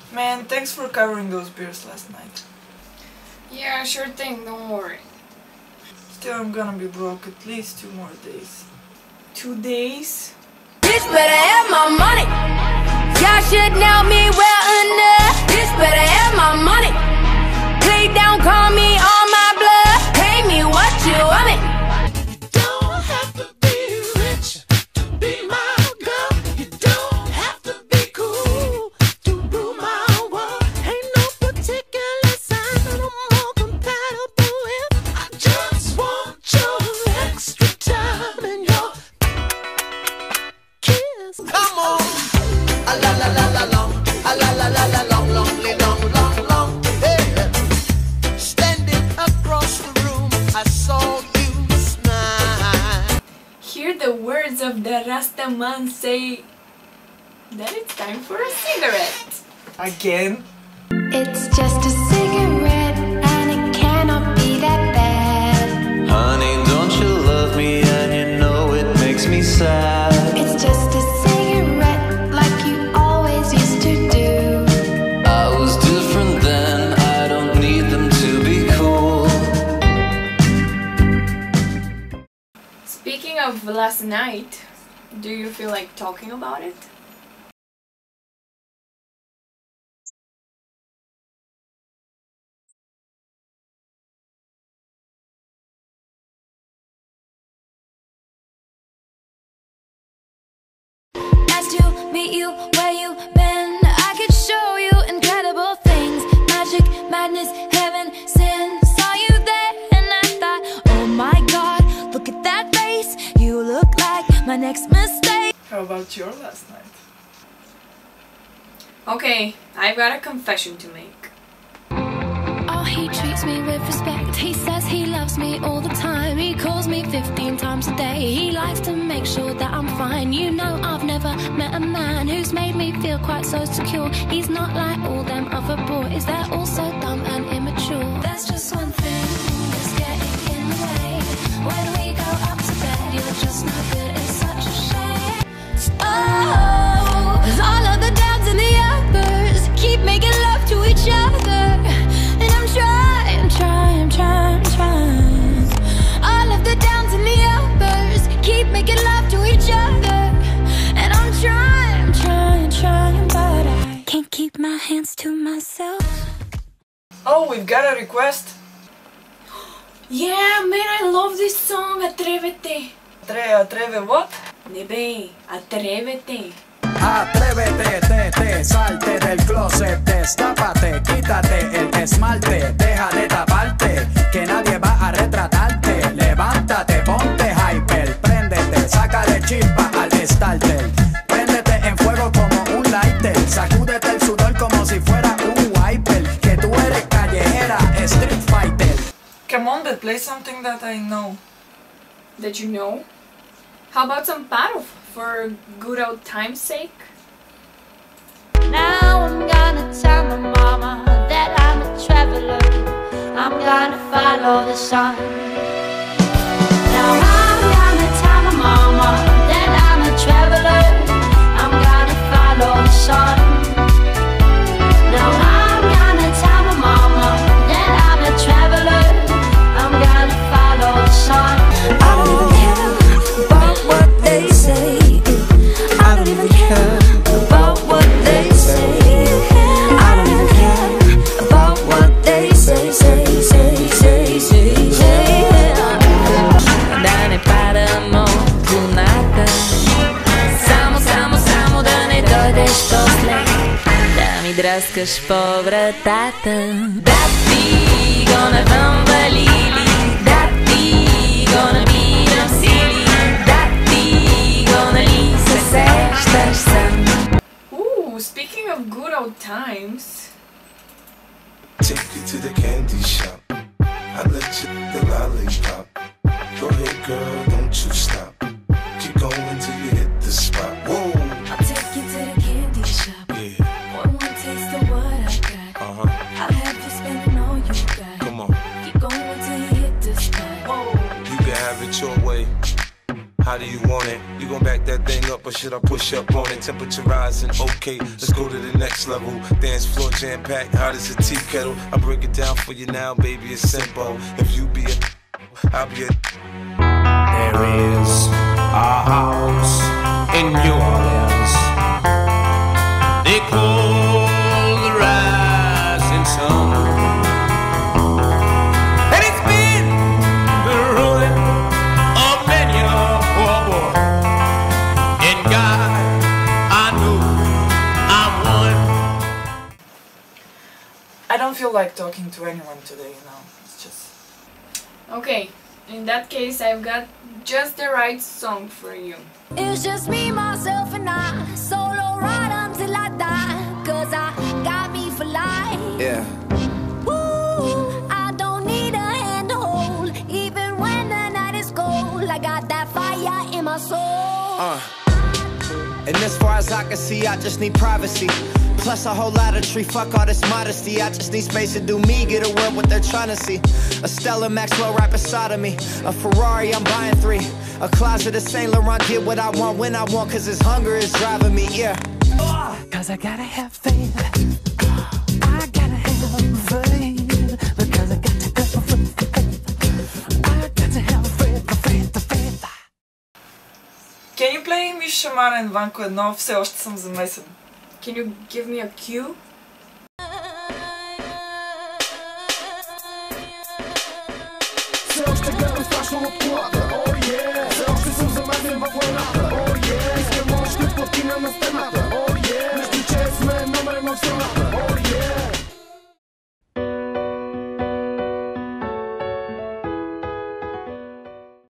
Man, thanks for covering those beers last night. Yeah, sure thing, don't worry. Still, I'm gonna be broke at least 2 more days. 2 days? Bitch better have my money. Y'all should know me well enough. Bitch better have my money. Play down, call me on my blood. Pay me what you want me. Don't have to be rich to be my girl. You don't have to be cool to rule my world. Ain't no particular sign that I'm more compatible with. I just want your extra time and your kiss. Come on, a la la la la long, a la la la la long, long, long, long, long. Hey, standing across the room, I saw you smile. Hear the words of the Rasta man say that it's time for a cigarette. Again? It's just a cigarette and it cannot be that bad. Honey, don't you love me and you know it makes me sad. It's just a cigarette like you always used to do. I was different then, I don't need them to be cool. Speaking of last night, do you feel like talking about it? Nice to meet you, where you been? I could show you incredible things. Magic, madness, heaven, sin. Saw you there and I thought, oh my god, look at that face. You look like my next mistake. How about your last night? Okay, I've got a confession to make. Oh, he treats me with respect. He says he loves me all the time. He calls me 15 times a day. He likes to make sure that I'm fine. You know, I've never met a man who's made me feel quite so secure. He's not like all them other boys. They're all so dumb and immature. There's just one thing that's getting in the way. When we go up to bed, you're just no good. It's such a shame. Oh, all of the downs and the uppers keep making love to each other. And I'm trying. All of the downs and the uppers keep making love to each other. And I'm trying, but I can't keep my hands to myself. Oh, we've got a request. Yeah, man, I love this song, Atrévete. Atreve what? Nebe, Atrévete. Atrévete, salte del closet, destápate, quítate el esmalte, deja de taparte, que nadie va a retratarte. Levántate, ponte hyper, préndete, sácale chispa al starter. Préndete en fuego como un lighter, sacúdete el sudor como si fuera un wiper. Que tú eres callejera, street fighter. Come on, but play something that I know. That you know? How about some paro for good old time's sake? Now I'm gonna tell my mama that I'm a traveler. I'm gonna follow the sun. Now I'm gonna tell my mama that I'm a traveler. I'm gonna follow the sun. Now I'm gonna tell my mama that I'm a traveler. I'm gonna follow the sun. I don't even care about what they say. I don't even care about what they say. I don't even care about what they say. Да не падам от луната. Само да не дойдеш после, да ми драскаш по вратата. Да ти го навънвалили, да ти го набирам сили, да ти го нали се сещаш сам. Ooh, speaking of good old times. Take you to the candy shop. I let you the lollipop. Go ahead, girl, don't you stop. Keep going till you hit the spot. Whoa. I'll take you to the candy shop. Yeah. One taste of what I got. I'll have you spending all you got. Come on. Keep going till you hit the spot. You can have it your way. How do you want it? You gon' back that thing up or should I push up on it? Temperature rising, okay, let's go to the next level. Dance floor jam packed, hot as a tea kettle. I break it down for you now, baby, it's simple. If you be a, I'll be a. There is a house in New Orleans they call the Rising Sun, and it's been the ruin of many a poor boy. And God, I know I'm one. I don't feel like talking to anyone today, you know. It's just... Okay, in that case I've got just the right song for you. It's just me, myself, and I. Solo ride until I die. Cause I got me for life. Yeah. Woo, I don't need a hand to hold. Even when the night is cold, I got that fire in my soul. And as far as I can see, I just need privacy. Plus a whole lot of tree, fuck all this modesty. I just need space to do me, get a world what they're trying to see. A Stella Maxwell right beside of me. A Ferrari, I'm buying 3. A closet of Saint Laurent, get what I want when I want. Cause this hunger is driving me, yeah. Cause I gotta have faith. I gotta have faith. Because I got to have faith. I got to have faith. Can you play Миша Марен Ванко 1? Все още съм замесен. Can you give me a cue? Search the girl, special water, oh yeah.